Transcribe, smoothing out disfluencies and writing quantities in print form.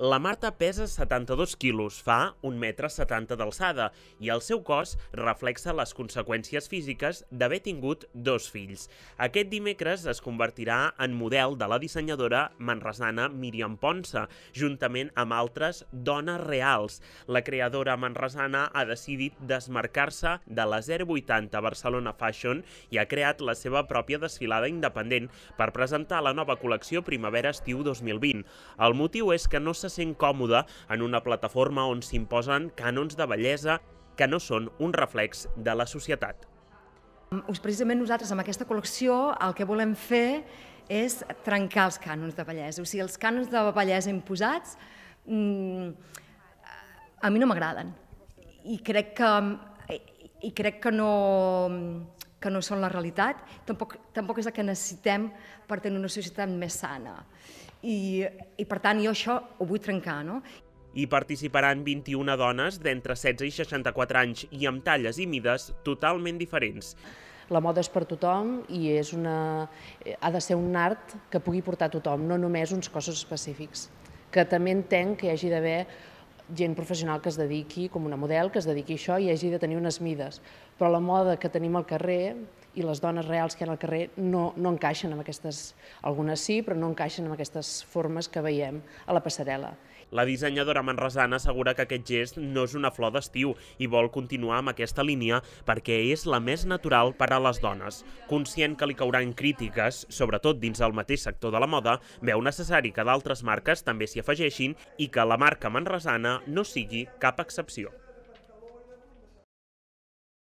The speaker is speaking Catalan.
La Marta pesa 72 quilos, fa 1,70 m d'alçada i el seu cos reflexa les conseqüències físiques d'haver tingut 2 fills. Aquest dimecres es convertirà en model de la dissenyadora manresana Míriam Ponsa, juntament amb altres dones reals. La creadora manresana ha decidit desmarcar-se de la 080 Barcelona Fashion i ha creat la seva pròpia desfilada independent per presentar la nova col·lecció Primavera-Estiu 2020. El motiu és que no se sent còmode en una plataforma on s'imposen cànons de bellesa que no són un reflex de la societat. Precisament nosaltres amb aquesta col·lecció el que volem fer és trencar els cànons de bellesa. O sigui, els cànons de bellesa imposats a mi no m'agraden i crec que no són la realitat, tampoc és el que necessitem per tenir una societat més sana. I per tant jo això ho vull trencar, no? Hi participaran 21 dones d'entre 16 i 64 anys i amb talles i mides totalment diferents. La moda és per tothom i ha de ser un art que pugui portar a tothom, no només uns cossos específics. Que també entenc que hi hagi d'haver gent professional que es dediqui, com una model, que es dediqui a això i hagi de tenir unes mides. Però la moda que tenim al carrer i les dones reals que hi ha al carrer no encaixen amb aquestes, algunes sí, però no encaixen amb aquestes formes que veiem a la passarel·la. La dissenyadora manresana assegura que aquest gest no és una flor d'estiu i vol continuar amb aquesta línia perquè és la més natural per a les dones. Conscient que li cauran crítiques, sobretot dins el mateix sector de la moda, veu necessari que d'altres marques també s'hi afegeixin i que la marca manresana no sigui cap excepció.